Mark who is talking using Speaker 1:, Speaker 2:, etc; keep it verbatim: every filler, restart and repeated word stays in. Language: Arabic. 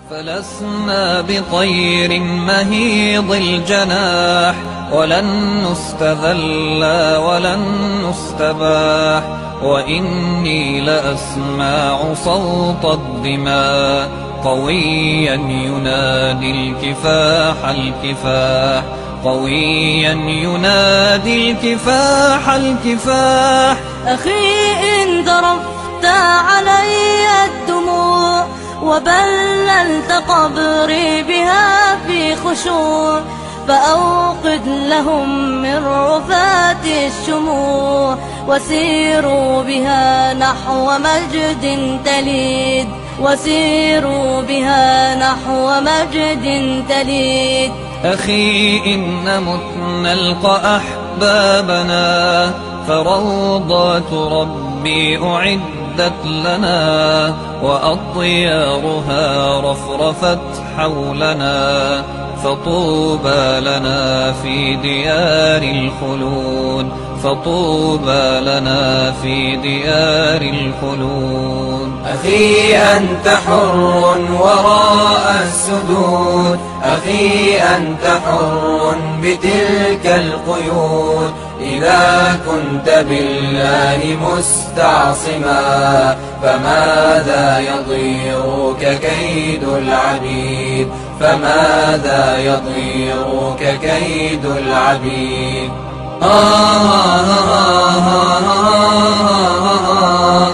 Speaker 1: فلسنا بطير مهيض الجناح، ولن نستذل ولن نستباح، وإني لأسمع صوت الدماء قويا ينادي الكفاح الكفاح، قويا ينادي الكفاح الكفاح.
Speaker 2: أخي إن ذرفت علي الدموع وبللت قبري بها في خشوع، فأوقد لهم من رفات الشموع، وسيروا بها نحو مجد تليد، وسيروا بها نحو مجد تليد.
Speaker 1: أخي إن مت نلقى أحبابنا، فروضات ربي أعدت لنا، وأطيارها رفرفت حولنا، فطوبى لنا في ديار الخلود، فطوبى لنا في ديار الخلود.
Speaker 3: أخي أنت حر وراء السدود، أخي أنت حر بتلك القيود، إذا كنت بالله مستعصما، فماذا يضيرك كيد العبيد، فماذا يضيرك كيد العبيد. آه آه آه آه آه آه